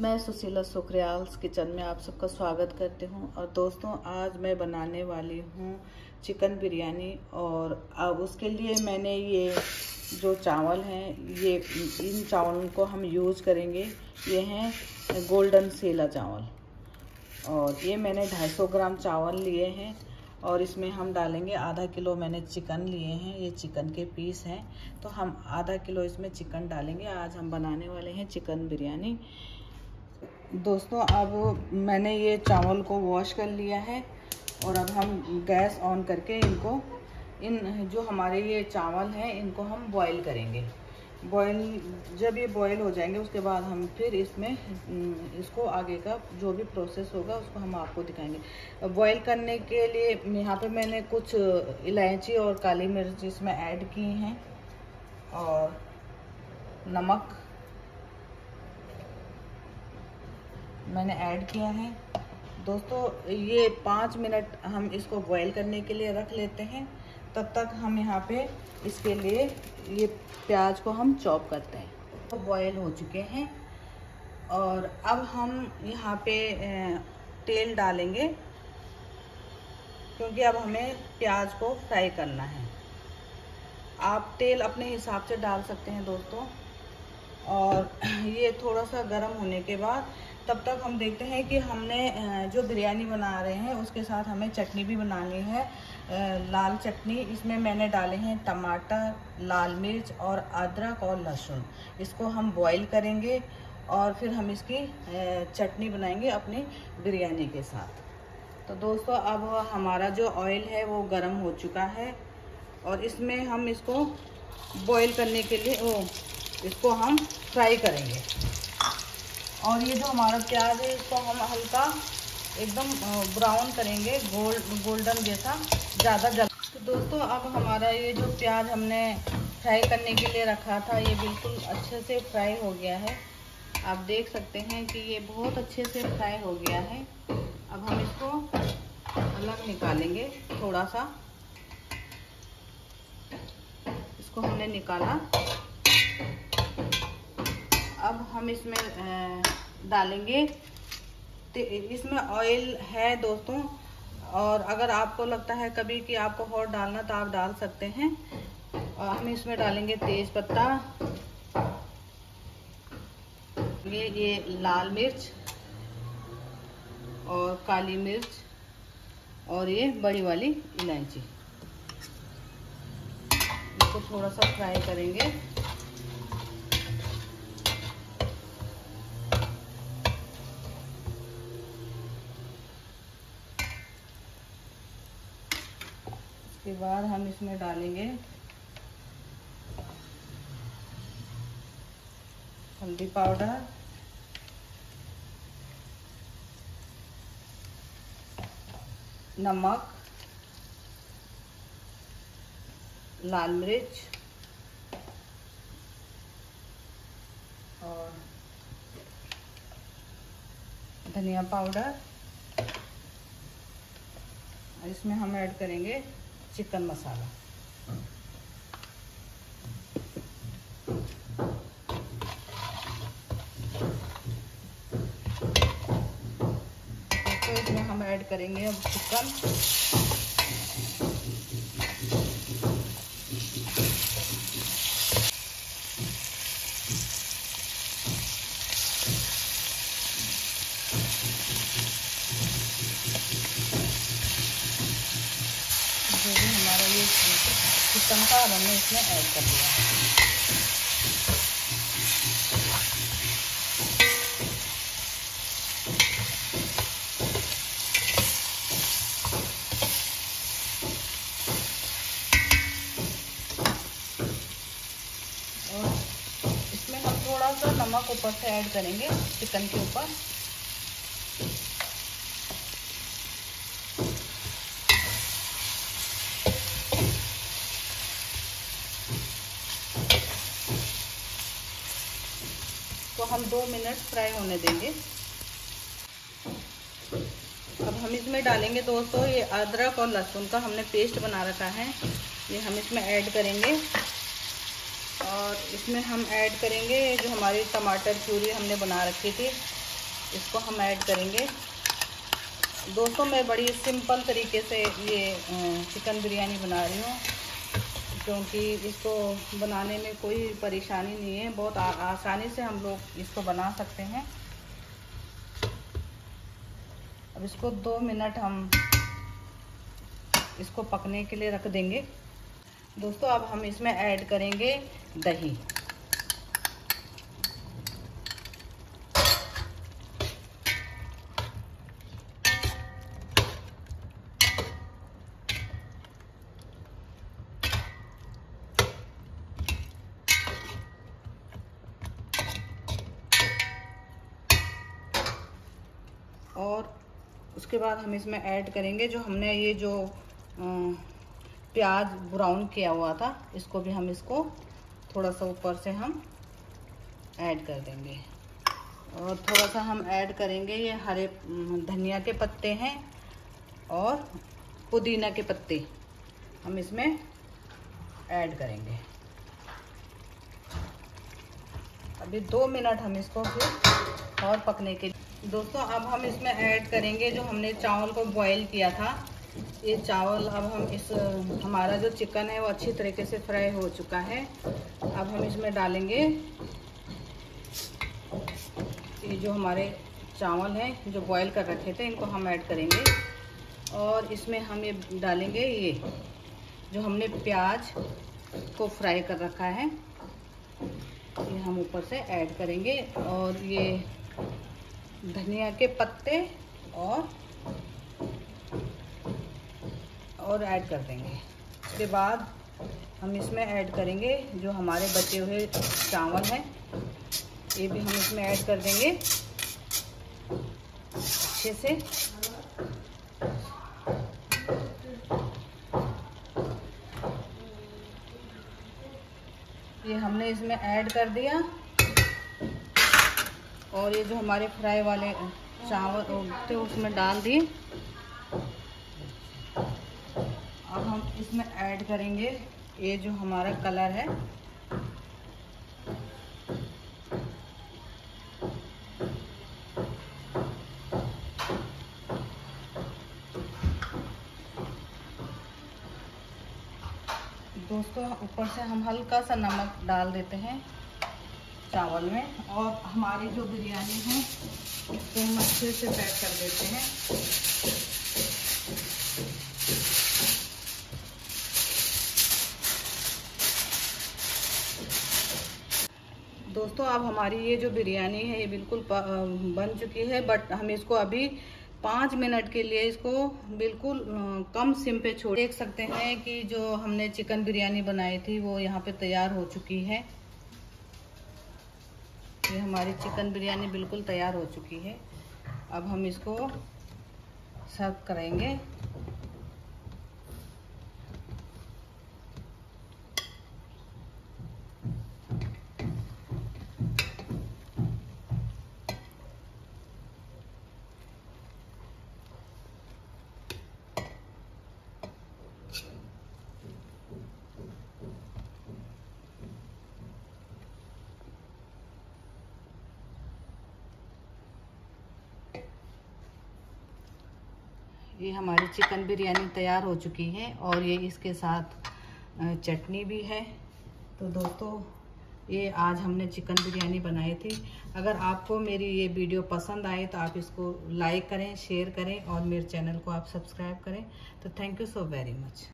मैं सुशीला सुखरियाल किचन में आप सबका स्वागत करती हूं। और दोस्तों, आज मैं बनाने वाली हूं चिकन बिरयानी। और अब उसके लिए मैंने ये जो चावल हैं, ये इन चावलों को हम यूज़ करेंगे। ये हैं गोल्डन सेला चावल, और ये मैंने 250 ग्राम चावल लिए हैं। और इसमें हम डालेंगे आधा किलो मैंने चिकन लिए हैं, ये चिकन के पीस हैं, तो हम आधा किलो इसमें चिकन डालेंगे। आज हम बनाने वाले हैं चिकन बिरयानी। दोस्तों, अब मैंने ये चावल को वॉश कर लिया है, और अब हम गैस ऑन करके इन जो हमारे ये चावल हैं इनको हम बॉईल करेंगे। जब ये बॉईल हो जाएंगे उसके बाद हम फिर इसको आगे का जो भी प्रोसेस होगा उसको हम आपको दिखाएंगे। बॉईल करने के लिए यहाँ पे मैंने कुछ इलायची और काली मिर्च इसमें ऐड की हैं, और नमक मैंने ऐड किया है। दोस्तों, ये 5 मिनट हम इसको बॉईल करने के लिए रख लेते हैं। तब तक हम यहाँ पे इसके लिए ये प्याज को हम चॉप करते हैं। तो बॉईल हो चुके हैं, और अब हम यहाँ पे तेल डालेंगे, क्योंकि अब हमें प्याज को फ्राई करना है। आप तेल अपने हिसाब से डाल सकते हैं दोस्तों। और ये थोड़ा सा गर्म होने के बाद तब तक हम देखते हैं कि हमने जो बिरयानी बना रहे हैं उसके साथ हमें चटनी भी बनानी है, लाल चटनी। इसमें मैंने डाले हैं टमाटर, लाल मिर्च और अदरक और लहसुन। इसको हम बॉईल करेंगे और फिर हम इसकी चटनी बनाएंगे अपनी बिरयानी के साथ। तो दोस्तों, अब हमारा जो ऑयल है वो गर्म हो चुका है, और इसमें हम इसको बॉईल करने के लिए इसको हम फ्राई करेंगे। और ये जो हमारा प्याज है इसको हम हल्का एकदम ब्राउन करेंगे, गोल्डन जैसा, ज़्यादा जल। तो दोस्तों, अब हमारा ये जो प्याज हमने फ्राई करने के लिए रखा था ये बिल्कुल अच्छे से फ्राई हो गया है। आप देख सकते हैं कि ये बहुत अच्छे से फ्राई हो गया है। अब हम इसको अलग निकालेंगे। थोड़ा सा इसको हमने निकाला। अब हम इसमें डालेंगे, इसमें ऑयल है दोस्तों। और अगर आपको लगता है कभी कि आपको और डालना तो आप डाल सकते हैं। और हम इसमें डालेंगे तेज पत्ता, ये लाल मिर्च और काली मिर्च, और ये बड़ी वाली इलायची। इसको थोड़ा सा फ्राई करेंगे। उसके बाद हम इसमें डालेंगे हल्दी पाउडर, नमक, लाल मिर्च और धनिया पाउडर। इसमें हम ऐड करेंगे चिकन मसाला। तो इसमें हम ऐड करेंगे अब चिकन। जो भी हमारा ये चिकन का हमने इसमें ऐड कर दिया। और इसमें हम थोड़ा सा नमक ऊपर से ऐड करेंगे चिकन के ऊपर। तो हम 2 मिनट फ्राई होने देंगे। अब हम इसमें डालेंगे दोस्तों ये अदरक और लहसुन का हमने पेस्ट बना रखा है, ये हम इसमें ऐड करेंगे। और इसमें हम ऐड करेंगे जो हमारी टमाटर प्यूरी हमने बना रखी थी, इसको हम ऐड करेंगे। दोस्तों मैं बड़ी सिंपल तरीके से ये चिकन बिरयानी बना रही हूँ, क्योंकि इसको बनाने में कोई परेशानी नहीं है, बहुत आसानी से हम लोग इसको बना सकते हैं। अब इसको 2 मिनट हम इसको पकने के लिए रख देंगे। दोस्तों अब हम इसमें ऐड करेंगे दही। और उसके बाद हम इसमें ऐड करेंगे जो हमने ये जो प्याज ब्राउन किया हुआ था, इसको भी हम इसको थोड़ा सा ऊपर से हम ऐड कर देंगे। और थोड़ा सा हम ऐड करेंगे ये हरे धनिया के पत्ते हैं और पुदीना के पत्ते हम इसमें ऐड करेंगे। अभी 2 मिनट हम इसको फिर और पकने के लिए। दोस्तों अब हम इसमें ऐड करेंगे जो हमने चावल को बॉईल किया था। ये चावल अब हम हमारा जो चिकन है वो अच्छी तरीके से फ्राई हो चुका है। अब हम इसमें डालेंगे ये जो हमारे चावल हैं जो बॉईल कर रखे थे, इनको हम ऐड करेंगे। और इसमें हम ये डालेंगे ये जो हमने प्याज को फ्राई कर रखा है, ये हम ऊपर से ऐड करेंगे। और ये धनिया के पत्ते और ऐड कर देंगे। उसके बाद हम इसमें ऐड करेंगे जो हमारे बचे हुए चावल हैं, ये भी हम इसमें ऐड कर देंगे अच्छे से। ये हमने इसमें ऐड कर दिया और ये जो हमारे फ्राई वाले चावल थे उसमें डाल दिए। अब हम इसमें ऐड करेंगे ये जो हमारा कलर है, दोस्तों ऊपर से हम हल्का सा नमक डाल देते हैं चावल में। और हमारी जो बिरयानी है इसको हम अच्छे से पैक कर देते हैं। दोस्तों अब हमारी ये जो बिरयानी है ये बिल्कुल बन चुकी है, बट हम इसको अभी 5 मिनट के लिए इसको बिल्कुल कम सिम पे छोड़। देख सकते हैं कि जो हमने चिकन बिरयानी बनाई थी वो यहाँ पे तैयार हो चुकी है। ये हमारी चिकन बिरयानी बिल्कुल तैयार हो चुकी है। अब हम इसको सर्व करेंगे। ये हमारी चिकन बिरयानी तैयार हो चुकी है और ये इसके साथ चटनी भी है। तो दोस्तों ये आज हमने चिकन बिरयानी बनाई थी। अगर आपको मेरी ये वीडियो पसंद आए तो आप इसको लाइक करें, शेयर करें और मेरे चैनल को आप सब्सक्राइब करें। तो thank you so very much.